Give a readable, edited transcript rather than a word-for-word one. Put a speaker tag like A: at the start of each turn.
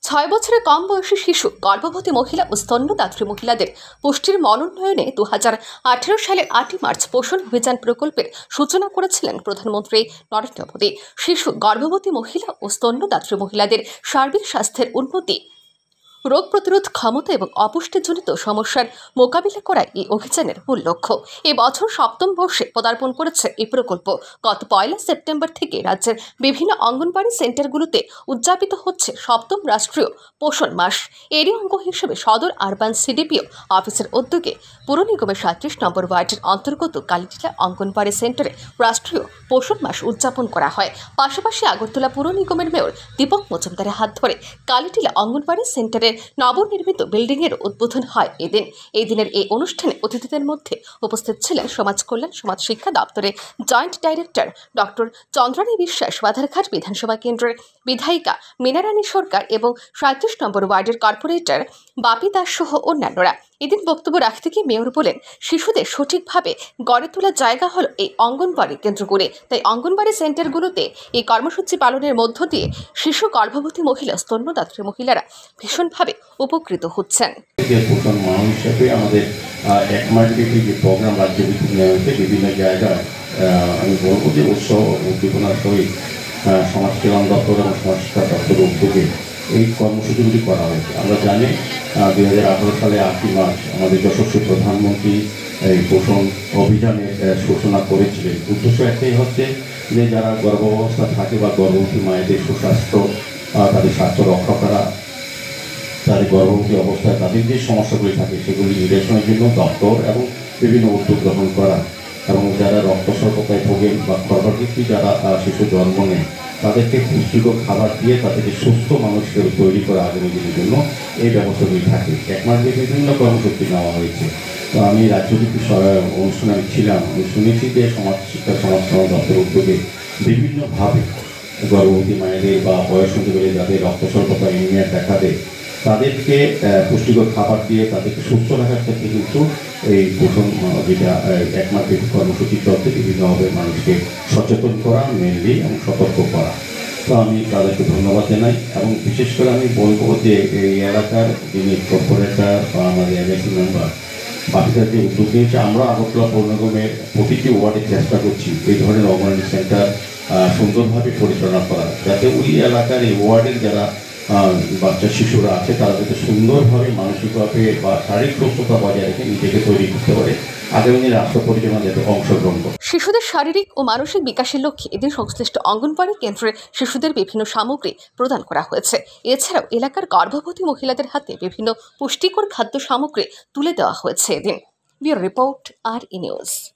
A: 6 বছরের কম বয়সী শিশু, গর্ভবতী মহিলা ও স্তন্যদাত্রী মহিলাদের পুষ্টির মনোন্নয়নে 2018 সালের 8 মার্চ পোষণ অভিযান প্রকল্পের সূচনা করেছিলেন প্রধানমন্ত্রী নরেন্দ্র মোদী। শিশু, গর্ভবতী মহিলা ও স্তন্যদাত্রী মহিলাদের সার্বিক স্বাস্থ্যের উন্নতি, রোগ প্রতিরোধ ক্ষমতা এবং অপুষ্টিজনিত সমস্যার মোকাবিলা করাই এই অভিযানের মূল লক্ষ্য। এই বছর 7ম বর্ষে পদার্পণ করেছে এই প্রকল্প। গত 1 সেপ্টেম্বর থেকে রাজ্যের বিভিন্ন অঙ্গনবাড়ি সেন্টারগুলোতে উদযাপিত হচ্ছে 7ম রাষ্ট্রীয় পোষণ মাস। এরই অঙ্গ হিসেবে সদর আরবান সিডিপিও অফিসের উদ্যোগে পুর নিগমের 37 নম্বর ওয়ার্ডের অন্তর্গত কালীটিলা অঙ্গনবাড়ি সেন্টারে রাষ্ট্রীয় পোষণ মাস উদযাপন করা হয়। পাশাপাশি আগরতলা পুর নিগমের মেয়র দীপক মজুমদারের হাত ধরে কালীটিলা অঙ্গনবাড়ি সেন্টারের নবনির্মিত বিল্ডিং এর উদ্বোধন হয় এদিন। এই দিনের এই অনুষ্ঠানে অতিথিদের মধ্যে উপস্থিত ছিলেন সমাজ কল্যাণ সমাজ শিক্ষা দপ্তরের জয়েন্ট ডাইরেক্টর ডক্টর চন্দ্রানী বিশ্বাস, বাধারঘাট বিধানসভা কেন্দ্রের বিধায়িকা মীনারানী সরকার এবং 37 নম্বর ওয়ার্ডের কর্পোরেটর বাপি দাস সহ অন্যান্যরা। এদিন বক্তব্য রাখতে গিয়ে মেয়র বলেন, শিশুদের সঠিকভাবে গড়ে তোলার জায়গা হলো এই অঙ্গনবাড়ি কেন্দ্রগুলি। তাই অঙ্গনবাড়ি সেন্টারগুলোতে এই কর্মসূচি পালনের মধ্য দিয়ে শিশু, গর্ভবতী মহিলা, স্তন্যদাত্রী মহিলারা ভীষণভাবে উপকৃত হচ্ছেন।
B: পোষণ মাহ হিসেবে আমাদের 1 মাস ব্যাপী যে প্রোগ্রাম রাজ্যভিত্তিক নেওয়া হয়েছে, বিভিন্ন জায়গায় আমি বলবো যে উৎসাহ উদ্দীপনার সহিত সমাজ কল্যাণ দপ্তর এবং সমাজ শিক্ষা দপ্তরের উদ্যোগে এই কর্মসূচিগুলি করা হয়েছে। আমরা জানি 2018 সালে 8 মার্চ আমাদের যশস্বী প্রধানমন্ত্রী এই পোষণ অভিযানের ঘোষণা করেছিলেন। উদ্দেশ্য একটাই হচ্ছে যে যারা গর্ভাবস্থা থাকে বা গর্ভবতী মায়েদের সুস্বাস্থ্য, তাদের স্বাস্থ্য রক্ষা করা, তাদের গর্ভবতী অবস্থায় তাদের যে সমস্যাগুলি থাকে সেগুলি নিরসনের জন্য দপ্তর এবং বিভিন্ন উদ্যোগ গ্রহণ করা, এবং যারা রক্তস্বল্পতায় ভোগেন বা গর্ভবতী যারা শিশু জন্ম নেয় তাদেরকে পুষ্টিকর খাবার দিয়ে তাদেরকে সুস্থ মানুষকে তৈরি করা আগামী দিনের জন্য এই ব্যবস্থাগুলি থাকে। 1 মাস ব্যাপী বিভিন্ন কর্মসূচি নেওয়া হয়েছে। তো আমি রাজ্যভিত্তিক অনুষ্ঠানে আমি ছিলাম, আমি শুনেছি যে সমাজ শিক্ষা সমাজ কল্যাণ দপ্তরের উদ্যোগে বিভিন্নভাবে গর্ভবতী মায়েদের বা বয়স হতে গেলে যাদের রক্তস্বল্পতা এনিমিয়া দেখা দেয় তাদেরকে পুষ্টিকর খাবার দিয়ে তাদেরকে সুস্থ রাখার ক্ষেত্রে কিন্তু এই পোষণ যেটা 1 মাস ব্যাপী কর্মসূচি চলছে, বিভিন্নভাবে মানুষকে সচেতন করা মেনলি এবং সতর্ক করা। তো আমি তাদেরকে ধন্যবাদ জানাই এবং বিশেষ করে আমি বলবো যে এই এলাকার যিনি কর্পোরেটর বা আমাদের এমএসি মেম্বার বাকিদের যে উদ্যোগ নিয়েছে, আমরা আগরতলা পৌর নিগমের প্রতিটি ওয়ার্ডে চেষ্টা করছি এই ধরনের অঙ্গনওয়াড়ি সেন্টার সুন্দরভাবে পরিচালনা করা, যাতে ওই এলাকার এই ওয়ার্ডের যারা বাচ্চা শিশুরা আছে তারা যাতে সুন্দরভাবে মানসিকভাবে বা শারীরিক সুস্থতা বজায় রেখে নিজেকে তৈরি করতে পারে, আগামী দিনে রাষ্ট্র পরিচালনা যাতে অংশগ্রহণ করে।
A: শিশুদের শারীরিক ও মানসিক বিকাশের লক্ষ্যে এদিন সংশ্লিষ্ট অঙ্গনবাড়ি কেন্দ্রে শিশুদের বিভিন্ন সামগ্রী প্রদান করা হয়েছে। এছাড়াও এলাকার গর্ভবতী মহিলাদের হাতে বিভিন্ন পুষ্টিকর খাদ্য সামগ্রী তুলে দেওয়া হয়েছে এদিন। Bureau report, R E news.